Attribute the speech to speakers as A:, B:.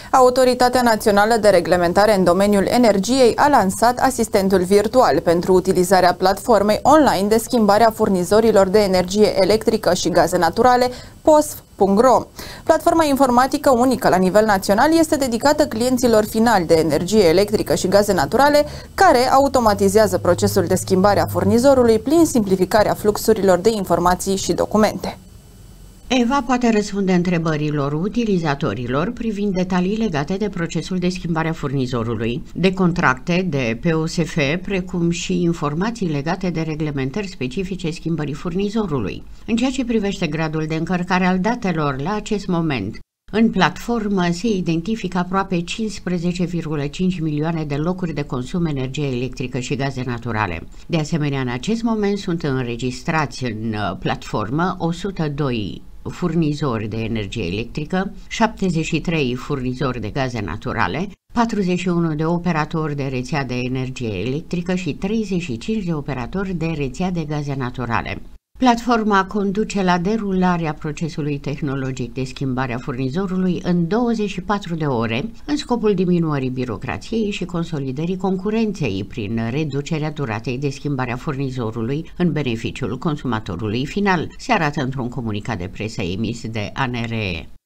A: Autoritatea Națională de Reglementare în domeniul energiei a lansat asistentul virtual pentru utilizarea platformei online de schimbare a furnizorilor de energie electrică și gaze naturale, POSF.ro. Platforma informatică unică la nivel național este dedicată clienților finali de energie electrică și gaze naturale, care automatizează procesul de schimbare a furnizorului prin simplificarea fluxurilor de informații și documente.
B: EVA poate răspunde întrebărilor utilizatorilor privind detalii legate de procesul de schimbare a furnizorului, de contracte, de POSF, precum și informații legate de reglementări specifice schimbării furnizorului. În ceea ce privește gradul de încărcare al datelor la acest moment, în platformă se identifică aproape 15,5 milioane de locuri de consum energie electrică și gaze naturale. De asemenea, în acest moment sunt înregistrați în platformă 102 furnizori de energie electrică, 73 furnizori de gaze naturale, 41 de operatori de rețea de energie electrică și 35 de operatori de rețea de gaze naturale. Platforma conduce la derularea procesului tehnologic de schimbare a furnizorului în 24 de ore, în scopul diminuării birocrației și consolidării concurenței prin reducerea duratei de schimbare a furnizorului în beneficiul consumatorului final, se arată într-un comunicat de presă emis de ANRE.